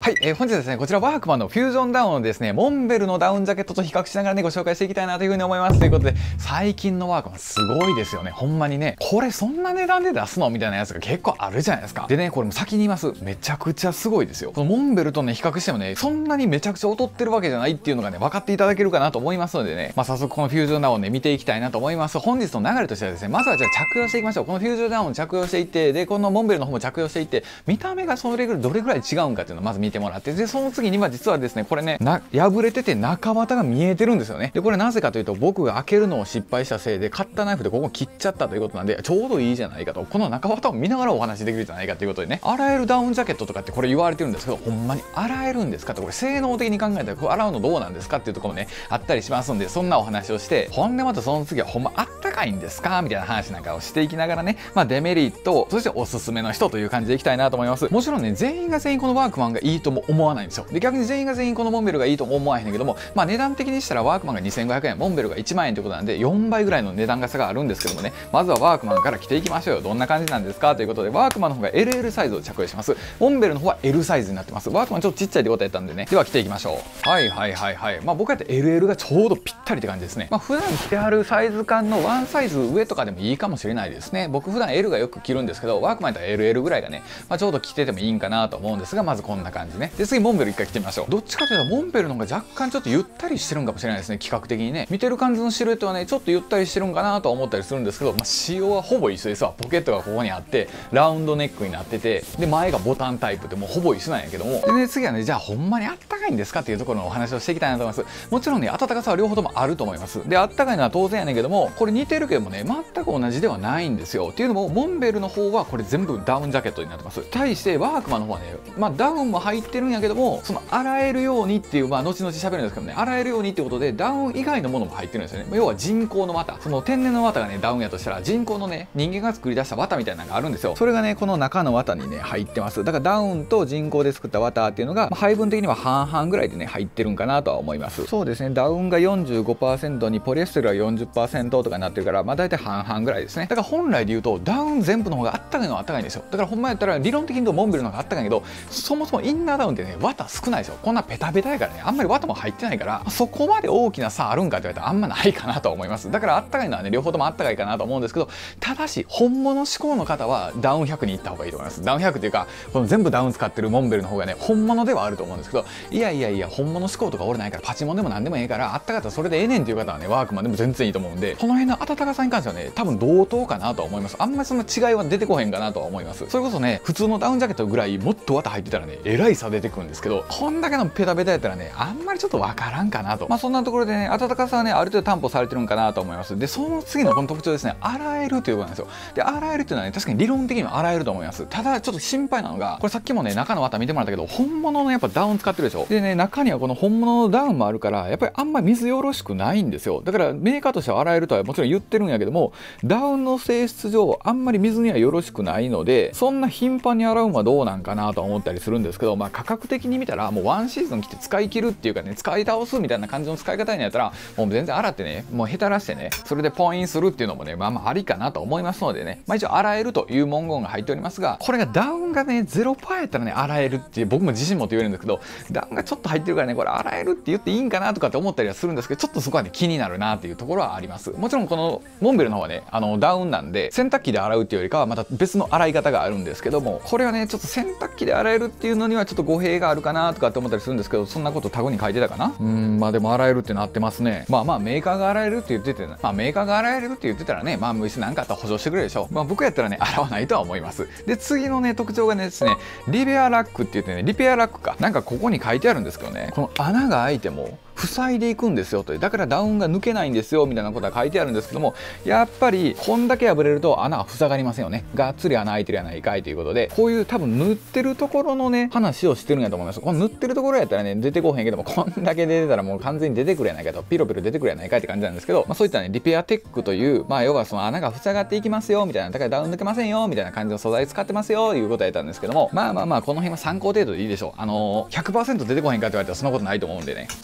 はい、本日はですね、こちらワークマンのフュージョンダウンをですね、モンベルのダウンジャケットと比較しながらね、ご紹介していきたいなというふうに思います。ということで、最近のワークマンすごいですよね。ほんまにね、これそんな値段で出すのみたいなやつが結構あるじゃないですか。でね、これも先に言います。めちゃくちゃすごいですよ。このモンベルとね、比較してもね、そんなにめちゃくちゃ劣ってるわけじゃないっていうのがね、分かっていただけるかなと思いますのでね、早速このフュージョンダウンをね、見ていきたいなと思います。本日の流れとしてはですね、まずはじゃあ着用していきましょう。このフュージョンダウンを着用していって、で、このモンベルの方も着用していって、見た目がどれぐらい違うんかっていうのをまず見てもらって、で、その次には実はですね、これね、破れてて中綿が見えてるんですよね。で、これなぜかというと、僕が開けるのを失敗したせいで、カッターナイフでここ切っちゃったということなんで、ちょうどいいじゃないかと。この中綿を見ながらお話できるじゃないかということでね、洗えるダウンジャケットとかってこれ言われてるんですけど、ほんまに洗えるんですかと、これ性能的に考えたら、これ洗うのどうなんですかっていうところもね、あったりしますんで、そんなお話をして、ほんでまたその次はほんまあったかいんですかみたいな話なんかをしていきながらね、デメリット、そしておすすめの人という感じでいきたいなと思います。もちろんね、全員が全員このワークマンがいいとも思わないんですよ。で、逆に全員が全員このモンベルがいいとも思わへんねんけども、値段的にしたらワークマンが2500円、モンベルが1万円ということなんで、4倍ぐらいの値段が差があるんですけどもね、まずはワークマンから着ていきましょうよ。どんな感じなんですかということで、ワークマンの方が LL サイズを着用します。モンベルの方は L サイズになってます。ワークマンちょっとちっちゃいってことやったんでね、では着ていきましょう。はい。僕やったら LL がちょうどぴったりって感じですね。普段着てあるサイズ感のワンサイズ上とかでもいいかもしれないですね。僕普段 L がよく着るんですけど、ワークマンやったら LL ぐらいがね、ちょうど着ててもいいんかなと思うんですが、まずこんな感じね。で、次モンベル一回着てみましょう。どっちかというとモンベルの方が若干ちょっとゆったりしてるんかもしれないですね。企画的にね、見てる感じのシルエットはね、ちょっとゆったりしてるんかなと思ったりするんですけど、仕様はほぼ一緒ですわ。ポケットがここにあって、ラウンドネックになってて、で、前がボタンタイプでもうほぼ一緒なんやけども、でね、次はね、じゃあほんまにあったかいんですかっていうところのお話をしていきたいなと思います。もちろんね、暖かさは両方ともあると思います。で、あったかいのは当然やねんけども、これ似てるけどもね、全く同じではないんですよ。っていうのも、モンベルの方はこれ全部ダウンジャケットになってます。対してワークマンの方はね、ダウンも入ってるんやけども、その洗えるようにっていう、後々喋るんですけどね、洗えるようにってことで、ダウン以外のものも入ってるんですよね。要は人工の綿。その天然の綿がね、ダウンやとしたら、人工のね、人間が作り出した綿みたいなのがあるんですよ。それがね、この中の綿にね、入ってます。だからダウンと人工で作った綿っていうのが、配分的には半々ぐらいでね、入ってるんかなとは思います。そうですね、ダウンが 45% にポリエステルが 40% とかになってるから、大体半々ぐらいですね。だから本来で言うと、ダウン全部の方があったかいのはあったかいんですよ。だからほんまやったら、理論的に言うとモンベルの方があったかいけど、そもそもインナーダウンってね、綿少ないですよ。こんなペタペタやからね、あんまり綿も入ってないから、そこまで大きな差あるんかって言われたらあんまないかなと思います。だからあったかいのはね、両方ともあったかいかなと思うんですけど、ただし、本物志向の方はダウン100に行った方がいいと思います。ダウン100っていうか、この全部ダウン使ってるモンベルの方がね、本物ではあると思うんですけど、いや、本物志向とか俺ないから、パチモンでも何でもいいから、あったかったらそれでええねんっていう方はね、ワークマンでも全然いいと思うんで、この辺の暖かさに関してはね、多分同等かなとは思います。あんまりそんな違いは出てこへんかなとは思います。それこそね、普通のダウンジャケットぐらいもっと綿入ってたらね、えらい差出てくるんですけど、こんだけのペタペタやったらね、あんまりちょっとわからんかなと。そんなところでね、暖かさはね、ある程度担保されてるんかなと思います。で、その次のこの特徴ですね、洗えるということなんですよ。で、洗えるっていうのはね、確かに理論的には洗えると思います。ただ、ちょっと心配なのが、これさっきもね、中の綿見てもらったけど、本物のやっぱダウン使ってるでしょ。でね、中にはこの本物のダウンもあるから、やっぱりあんまり水よろしくないんですよ。だからメーカーとしては洗えるとはもちろん言ってるんやけども、ダウンの性質上、あんまり水にはよろしくないので、そんな頻繁に洗うのはどうなんかなと思ったりするんですけど、価格的に見たら、もうワンシーズン着て使い切るっていうかね、使い倒すみたいな感じの使い方になったら、もう全然洗ってね、もうへたらしてね、それでポインするっていうのもね、ありかなと思いますのでね、一応洗えるという文言が入っておりますが、これがダウンがね、0% やったらね、洗えるっていう、僕も自信持って言えるんですけど、ダウンがちょっと入ってるからね、これ洗えるって言っていいんかなとかって思ったりはするんですけど、ちょっとそこはね、気になるなっていうところはあります。もちろんこのモンベルの方はね、ダウンなんで、洗濯機で洗うっていうよりかはまた別の洗い方があるんですけども、これはね、ちょっと洗濯機で洗えるっていうのにはちょっと語弊があるかなとかって思ったりするんですけど、そんなことタグに書いてたかな。でも洗えるってなってますね。メーカーが洗えるって言ってて、メーカーが洗えるって言ってたらね、別に何かあったら補助してくれるでしょ。僕やったらね、洗わないとは思います。で、次のね、特徴がねですね、リペアラックって言ってね、リペアラックか。なんかここに書いてあるんですけどね、この穴が開いても、塞いでいくんですよと。だからダウンが抜けないんですよみたいなことは書いてあるんですけども、やっぱりこんだけ破れると穴は塞がりませんよね。がっつり穴開いてるやないかいということで、こういう多分塗ってるところのね、話をしてるんやと思います。この塗ってるところやったらね、出てこへんけども、こんだけ出てたらもう完全に出てくるやないかと、ピロピロ出てくるやないかいって感じなんですけど、そういったね、リペアテックという、要はその穴が塞がっていきますよみたいな、だからダウン抜けませんよみたいな感じの素材使ってますよいうことやったんですけども、この辺は参考程度でいいでしょう。100% 出てこへんかって言われたらそんなことないと思うんでね、そんな感じが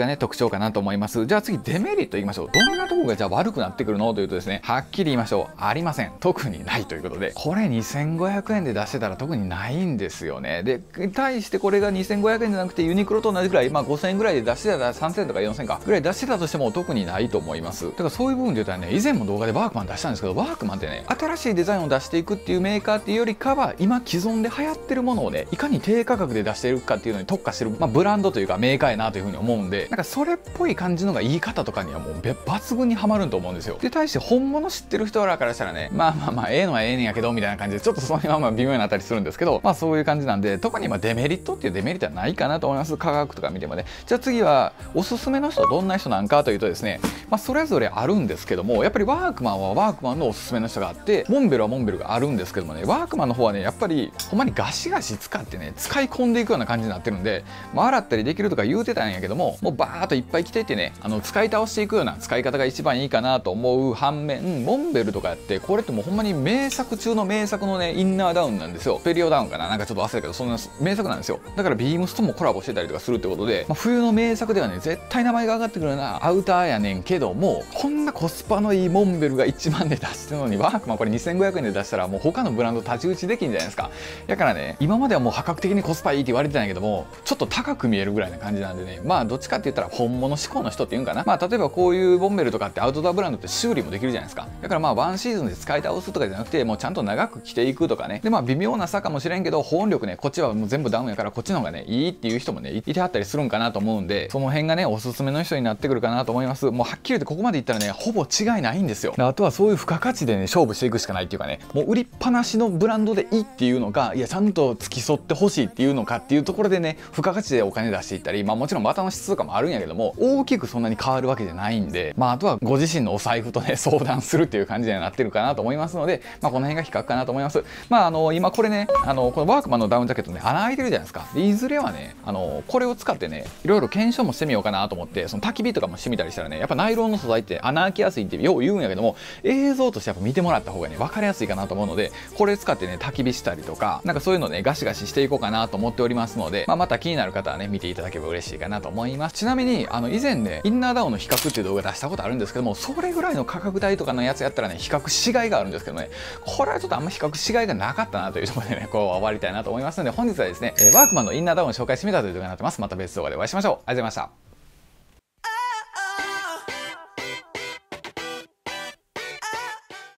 がね、特徴かなと思います。じゃあ次、デメリットいきましょう。どんなとこがじゃあ悪くなってくるのというとですね、はっきり言いましょう。ありません。特にないということで、これ2500円で出してたら特にないんですよね。で、対してこれが2500円じゃなくてユニクロと同じくらい、まあ5000円ぐらいで出してたら3000とか4000かぐらい出してたとしても特にないと思います。だからそういう部分で言ったらね、以前も動画でワークマン出したんですけど、ワークマンってね、新しいデザインを出していくっていうメーカーっていうよりかは、今既存で流行ってるものをね、いかに低価格で出しているかっていうのに特化してる、まあ、ブランドというかメーカーやなというふうに思うんで、なんかそれっぽい感じのが言い方とかにはもう抜群にハマると思うんですよ。で、対して本物知ってる人らからしたらね、まあまあまあ、ええのはええねんやけど、みたいな感じで、ちょっとその辺はまあ微妙になったりするんですけど、まあそういう感じなんで、特にまあデメリットっていうデメリットはないかなと思います。価格とか見てもね。じゃあ次は、おすすめの人はどんな人なんかというとですね、まあそれぞれあるんですけども、やっぱりワークマンはワークマンのおすすめの人があって、モンベルはモンベルがあるんですけどもね、ワークマンの方はね、やっぱりほんまにガシガシ使ってね、使い込んでいくような感じになってるんで、まあ洗ったりできるとか言うてたんやけども、もうバーっといっぱい来ててね、使い倒していくような使い方が一番いいかなと思う反面、モンベルとかやって、これってもうほんまに名作中の名作のね、インナーダウンなんですよ。ペリオダウンかな、なんかちょっと忘れたけど、そんな名作なんですよ。だからビームスともコラボしてたりとかするってことで、まあ、冬の名作ではね、絶対名前が上がってくるようなアウターやねんけども、こんなコスパのいいモンベルが1万で出してるのに、ワークマンこれ2500円で出したらもう他のブランド太刀打ちできんじゃないですか。だからね、今まではもう破格的にコスパいいって言われてたんやけども、ちょっと高く見えるぐらいな感じなんでね、まあどっちかって言ったら本物志向の人っていうんかな。まあ例えばこういうモンベルとかってアウトドアブランドって修理もできるじゃないですか。だからまあワンシーズンで使い倒すとかじゃなくて、もうちゃんと長く着ていくとかね。でまあ微妙な差かもしれんけど、保温力ね、こっちはもう全部ダウンやからこっちの方がね、いいっていう人もね、いてはったりするんかなと思うんで、その辺がね、おすすめの人になってくるかなと思います。もうはっきり言ってここまでいったらね、ほぼ違いないんですよ。あとはそういう付加価値でね、勝負していくしかないっていうかね、もう売りっぱなしのブランドでいいっていうのか、いやちゃんと付き添ってほしいっていうのかっていうところでね、付加価値でお金出していったり、まあもちろん股の質とかもあるんやけども、大きくそんなに変わるわけじゃないんで、まああとはご自身のお財布とね、相談するっていう感じにはなってるかなと思いますので、まあこの辺が比較かなと思います。まあ今これね、このワークマンのダウンジャケットね、穴開いてるじゃないですか。でいずれはね、これを使ってね、いろいろ検証もしてみようかなと思って、その焚き火とかもしてみたりしたらね、やっぱナイロンの素材って穴開きやすいってよう言うんやけども、映像としてやっぱ見てもらった方がね、分かりやすいかなと思うので、これ使ってね、焚き火したりとか、なんかそういうのね、ガシガシしていこうかなと思っておりますので、まあまた気になる方はね、見ていただければ嬉しいかなと思います。ちなみに、以前ね、インナーダウンの比較っていう動画出したことあるんですけども、それぐらいの価格帯とかのやつやったらね、比較しがいがあるんですけどね、これはちょっとあんま比較しがいがなかったなというところでね、こう終わりたいなと思いますので、本日はですね、ワークマンのインナーダウンを紹介してみたという動画になってます。また別動画でお会いしましょう。ありがとうございました。